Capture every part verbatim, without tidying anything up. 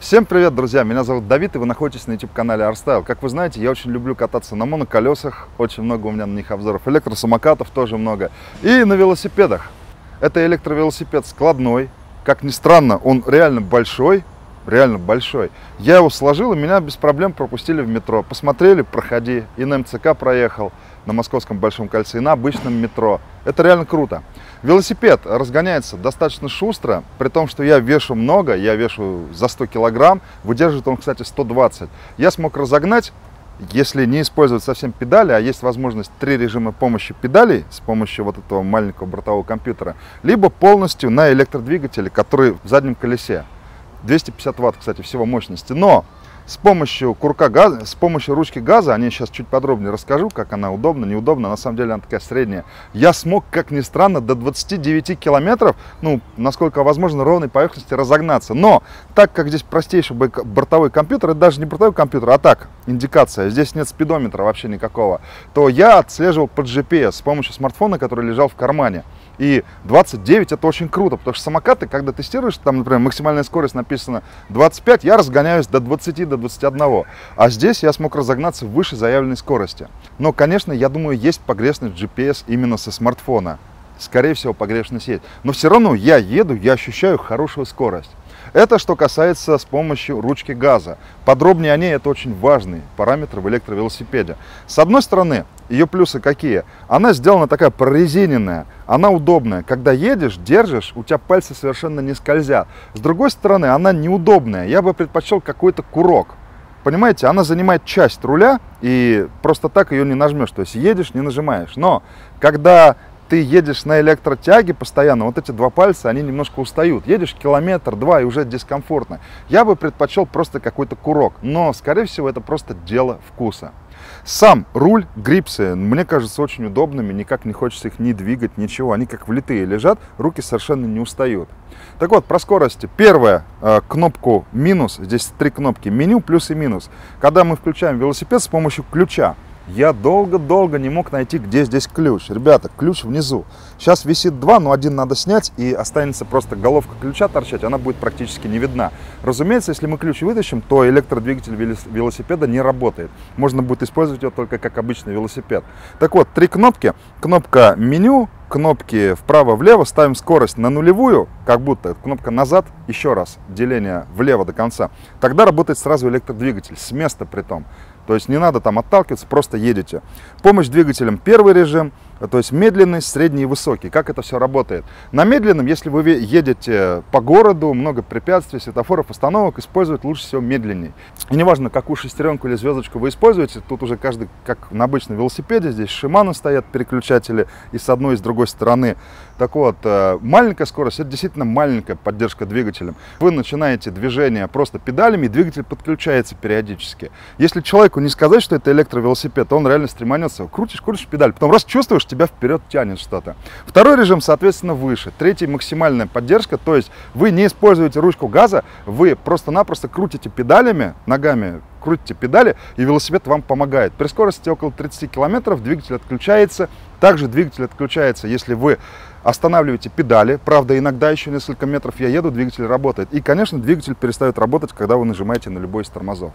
Всем привет, друзья! Меня зовут Давид, и вы находитесь на YouTube-канале Arstyle. Как вы знаете, я очень люблю кататься на моноколесах, очень много у меня на них обзоров, электросамокатов тоже много, и на велосипедах. Это электровелосипед складной, как ни странно, он реально большой, реально большой. Я его сложил, и меня без проблем пропустили в метро. Посмотрели, проходи, и на эм цэ ка проехал, на Московском Большом кольце, и на обычном метро. Это реально круто. Велосипед разгоняется достаточно шустро, при том, что я вешу много, я вешу за сто килограмм, выдерживает он, кстати, сто двадцать. Я смог разогнать, если не использовать совсем педали, а есть возможность три режима помощи педалей с помощью вот этого маленького бортового компьютера, либо полностью на электродвигателе, который в заднем колесе. двести пятьдесят ватт, кстати, всего мощности. Но с помощью курка газа, с помощью ручки газа, о ней сейчас чуть подробнее расскажу, как она удобна, неудобна, на самом деле она такая средняя. Я смог, как ни странно, до двадцати девяти километров, ну, насколько возможно, ровной поверхности разогнаться. Но, так как здесь простейший бортовой компьютер, это даже не бортовой компьютер, а так, индикация, здесь нет спидометра вообще никакого, то я отслеживал по джи пи эс с помощью смартфона, который лежал в кармане. И двадцать девять это очень круто, потому что самокаты, когда тестируешь, там, например, максимальная скорость написана двадцать пять, я разгоняюсь до двадцати, до двадцати одного. А здесь я смог разогнаться выше заявленной скорости. Но, конечно, я думаю, есть погрешность джи пи эс именно со смартфона. Скорее всего, погрешность есть. Но все равно я еду, я ощущаю хорошую скорость. Это что касается с помощью ручки газа. Подробнее о ней, это очень важный параметр в электровелосипеде. С одной стороны, ее плюсы какие? Она сделана такая прорезиненная, она удобная. Когда едешь, держишь, у тебя пальцы совершенно не скользят. С другой стороны, она неудобная. Я бы предпочел какой-то курок. Понимаете, она занимает часть руля, и просто так ее не нажмешь. То есть едешь, не нажимаешь. Но когда ты едешь на электротяге постоянно, вот эти два пальца, они немножко устают. Едешь километр-два, и уже дискомфортно. Я бы предпочел просто какой-то курок. Но, скорее всего, это просто дело вкуса. Сам руль, грипсы, мне кажется, очень удобными, никак не хочется их ни двигать, ничего. Они как влитые лежат, руки совершенно не устают. Так вот, про скорости. Первая, э, кнопку минус, здесь три кнопки, меню, плюс и минус. Когда мы включаем велосипед с помощью ключа, я долго-долго не мог найти, где здесь ключ. Ребята, ключ внизу. Сейчас висит два, но один надо снять, и останется просто головка ключа торчать, она будет практически не видна. Разумеется, если мы ключ вытащим, то электродвигатель велосипеда не работает. Можно будет использовать его только как обычный велосипед. Так вот, три кнопки. Кнопка меню, кнопки вправо-влево, ставим скорость на нулевую, как будто кнопка назад, еще раз, деление влево до конца. Тогда работает сразу электродвигатель, с места при том. То есть не надо там отталкиваться, просто едете. Помощь двигателям первый режим, то есть медленный, средний и высокий. Как это все работает? На медленном, если вы едете по городу, много препятствий, светофоров, остановок, использовать лучше всего медленней. И неважно, какую шестеренку или звездочку вы используете, тут уже каждый, как на обычном велосипеде, здесь Shimano стоят переключатели и с одной, и с другой стороны. Так вот, маленькая скорость, это действительно маленькая поддержка двигателем. Вы начинаете движение просто педалями, и двигатель подключается периодически. Если человеку не сказать, что это электровелосипед, то он реально стреманется. Крутишь, крутишь педаль, потом раз чувствуешь, тебя вперед тянет что-то. Второй режим, соответственно, выше. Третий — максимальная поддержка, то есть вы не используете ручку газа, вы просто-напросто крутите педалями, ногами крутите педали, и велосипед вам помогает. При скорости около тридцати километров двигатель отключается. Также двигатель отключается, если вы останавливаете педали. Правда, иногда еще несколько метров я еду, двигатель работает. И, конечно, двигатель перестает работать, когда вы нажимаете на любой из тормозов.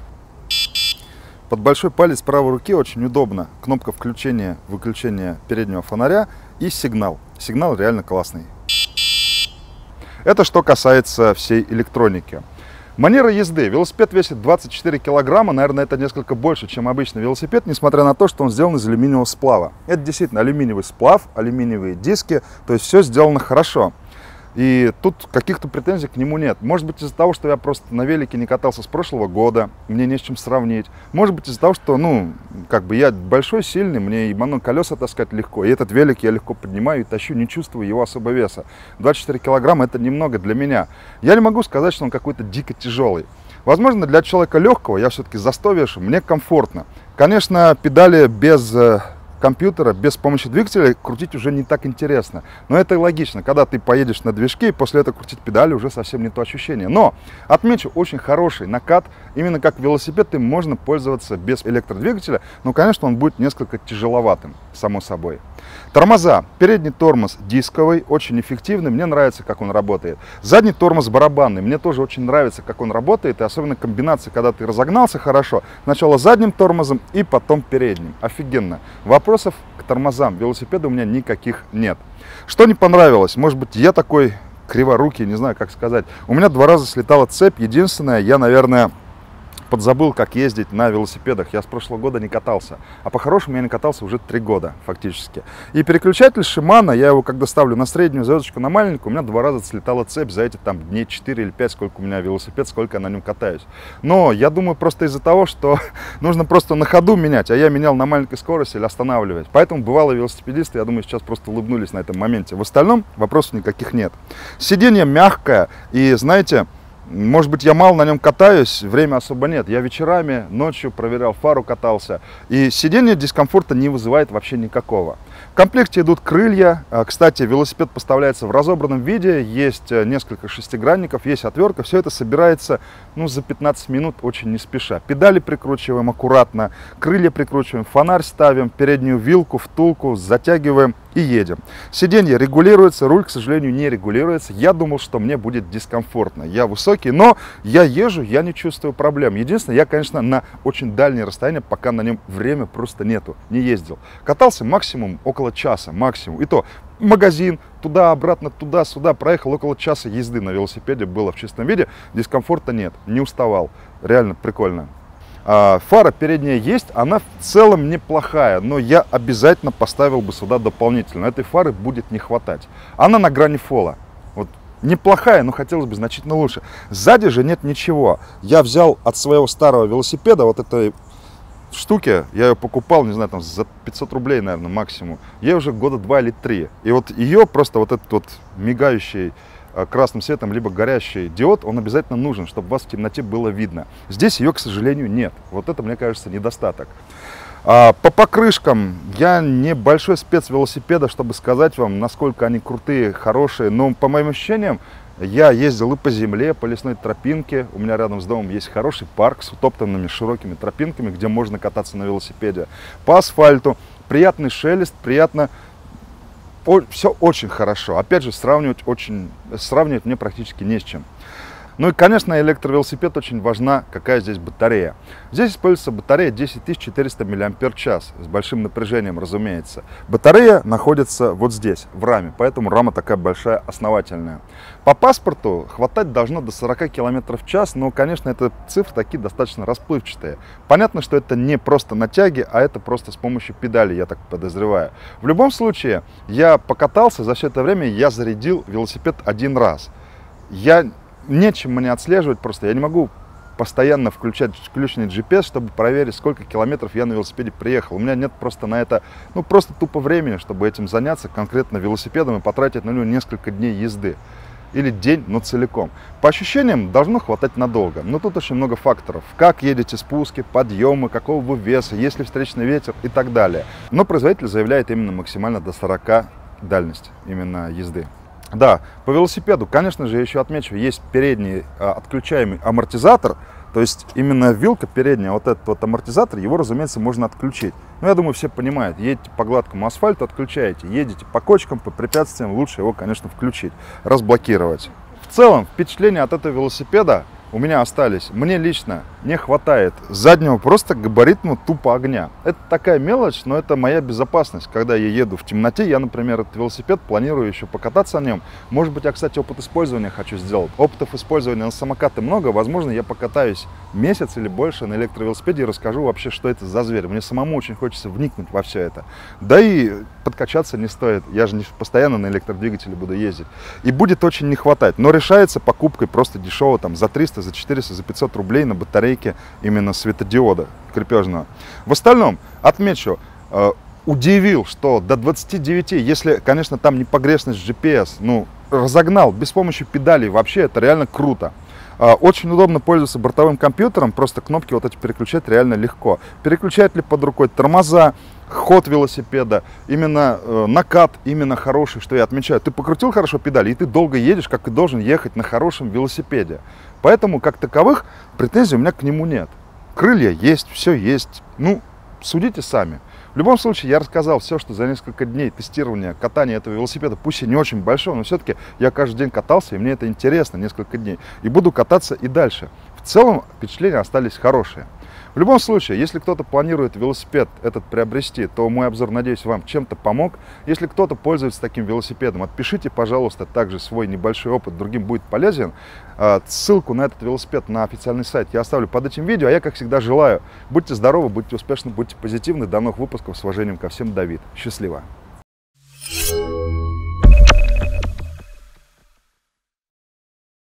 Под большой палец правой руки очень удобно. Кнопка включения, выключения переднего фонаря и сигнал. Сигнал реально классный. Это что касается всей электроники. Манера езды. Велосипед весит двадцать четыре килограмма, наверное, это несколько больше, чем обычный велосипед, несмотря на то, что он сделан из алюминиевого сплава. Это действительно алюминиевый сплав, алюминиевые диски, то есть все сделано хорошо. И тут каких-то претензий к нему нет. Может быть, из-за того, что я просто на велике не катался с прошлого года, мне не с чем сравнить. Может быть, из-за того, что, ну, как бы я большой, сильный, мне и моноколеса таскать легко. И этот велик я легко поднимаю и тащу, не чувствую его особо веса. двадцать четыре килограмма это немного для меня. Я не могу сказать, что он какой-то дико тяжелый. Возможно, для человека легкого, я все-таки за сто вешу, мне комфортно. Конечно, педали без компьютера без помощи двигателя крутить уже не так интересно. Но это и логично. Когда ты поедешь на движке и после этого крутить педали, уже совсем не то ощущение. Но отмечу, очень хороший накат. Именно как велосипед им можно пользоваться без электродвигателя. Но, конечно, он будет несколько тяжеловатым, само собой. Тормоза. Передний тормоз дисковый, очень эффективный. Мне нравится, как он работает. Задний тормоз барабанный. Мне тоже очень нравится, как он работает. И особенно комбинация, когда ты разогнался хорошо. Сначала задним тормозом и потом передним. Офигенно. Вопросов к тормозам велосипеда у меня никаких нет. Что не понравилось? Может быть, я такой криворукий, не знаю, как сказать. У меня два раза слетала цепь. Единственное, я, наверное, подзабыл, как ездить на велосипедах. Я с прошлого года не катался. А по-хорошему я не катался уже три года, фактически. И переключатель Shimano, я его когда ставлю на среднюю звездочку, на маленькую, у меня два раза слетала цепь за эти там дней четыре или пять, сколько у меня велосипед, сколько я на нем катаюсь. Но я думаю, просто из-за того, что нужно просто на ходу менять, а я менял на маленькой скорости или останавливать. Поэтому бывалые велосипедисты, я думаю, сейчас просто улыбнулись на этом моменте. В остальном вопросов никаких нет. Сиденье мягкое и, знаете, может быть, я мало на нем катаюсь, время особо нет. Я вечерами, ночью проверял фару, катался. И сиденье дискомфорта не вызывает вообще никакого. В комплекте идут крылья. Кстати, велосипед поставляется в разобранном виде. Есть несколько шестигранников, есть отвертка. Все это собирается ну, за пятнадцать минут, очень не спеша. Педали прикручиваем аккуратно, крылья прикручиваем, фонарь ставим, переднюю вилку, втулку затягиваем и едем. Сиденье регулируется, руль, к сожалению, не регулируется. Я думал, что мне будет дискомфортно. Я высокий, но я езжу, я не чувствую проблем. Единственное, я, конечно, на очень дальние расстояния, пока на нем время просто нету, не ездил. Катался максимум около часа, максимум. И то магазин, туда-обратно, туда-сюда, проехал около часа езды на велосипеде, было в чистом виде. Дискомфорта нет, не уставал. Реально прикольно. Фара передняя есть, она в целом неплохая, но я обязательно поставил бы сюда дополнительно. Этой фары будет не хватать. Она на грани фола. Вот неплохая, но хотелось бы значительно лучше. Сзади же нет ничего. Я взял от своего старого велосипеда вот этой штуки, я ее покупал, не знаю, там за пятьсот рублей, наверное, максимум. Ей уже года два или три. И вот ее просто вот этот вот мигающий красным светом, либо горящий диод, он обязательно нужен, чтобы вас в темноте было видно. Здесь ее, к сожалению, нет. Вот это, мне кажется, недостаток. А по покрышкам я не большой спец велосипеда, чтобы сказать вам, насколько они крутые, хорошие. Но по моим ощущениям, я ездил и по земле, по лесной тропинке. У меня рядом с домом есть хороший парк с утоптанными широкими тропинками, где можно кататься на велосипеде. По асфальту приятный шелест, приятно. Все очень хорошо. Опять же, сравнивать, очень, сравнивать мне практически не с чем. Ну и, конечно, электровелосипед очень важна, какая здесь батарея. Здесь используется батарея десять тысяч четыреста миллиампер-час, с большим напряжением, разумеется. Батарея находится вот здесь, в раме, поэтому рама такая большая, основательная. По паспорту хватать должно до сорока километров в час, но, конечно, это цифры такие достаточно расплывчатые. Понятно, что это не просто на тяге, а это просто с помощью педали, я так подозреваю. В любом случае, я покатался, за все это время я зарядил велосипед один раз. Я... Нечем мне отслеживать просто, я не могу постоянно включать включенный джи пи эс, чтобы проверить, сколько километров я на велосипеде приехал. У меня нет просто на это, ну просто тупо времени, чтобы этим заняться конкретно велосипедом и потратить на него несколько дней езды. Или день, но целиком. По ощущениям, должно хватать надолго. Но тут очень много факторов. Как едете, спуски, подъемы, какого вы веса, есть ли встречный ветер и так далее. Но производитель заявляет именно максимально до сорока дальность именно езды. Да, по велосипеду, конечно же, я еще отмечу, есть передний а, отключаемый амортизатор, то есть именно вилка передняя, вот этот вот амортизатор, его, разумеется, можно отключить. Ну, я думаю, все понимают, едете по гладкому асфальту, отключаете, едете по кочкам, по препятствиям, лучше его, конечно, включить, разблокировать. В целом, впечатления от этого велосипеда у меня остались. Мне лично не хватает заднего просто габаритного тупо огня. Это такая мелочь, но это моя безопасность. Когда я еду в темноте, я, например, этот велосипед планирую еще покататься на нем. Может быть, я, кстати, опыт использования хочу сделать. Опытов использования на самокаты много. Возможно, я покатаюсь месяц или больше на электровелосипеде и расскажу вообще, что это за зверь. Мне самому очень хочется вникнуть во все это. Да и подкачаться не стоит. Я же не постоянно на электродвигателе буду ездить. И будет очень не хватать. Но решается покупкой просто дешево, там, за триста, за четыреста, за пятьсот рублей на батарейке именно светодиода крепежного. В остальном, отмечу, э, удивил, что до двадцати девяти, если, конечно, там не погрешность джи пи эс, ну, разогнал без помощи педалей, вообще это реально круто. Э, очень удобно пользоваться бортовым компьютером, просто кнопки вот эти переключать реально легко. Переключатель под рукой, тормоза, ход велосипеда, именно э, накат именно хороший, что я отмечаю. Ты покрутил хорошо педали, и ты долго едешь, как и должен ехать на хорошем велосипеде. Поэтому, как таковых, претензий у меня к нему нет. Крылья есть, все есть. Ну, судите сами. В любом случае, я рассказал все, что за несколько дней тестирования, катания этого велосипеда, пусть и не очень большого, но все-таки я каждый день катался, и мне это интересно несколько дней. И буду кататься и дальше. В целом, впечатления остались хорошие. В любом случае, если кто-то планирует велосипед этот приобрести, то мой обзор, надеюсь, вам чем-то помог. Если кто-то пользуется таким велосипедом, отпишите, пожалуйста, также свой небольшой опыт, другим будет полезен. Ссылку на этот велосипед на официальный сайт я оставлю под этим видео. А я, как всегда, желаю, будьте здоровы, будьте успешны, будьте позитивны. До новых выпусков. С уважением ко всем, Давид. Счастливо!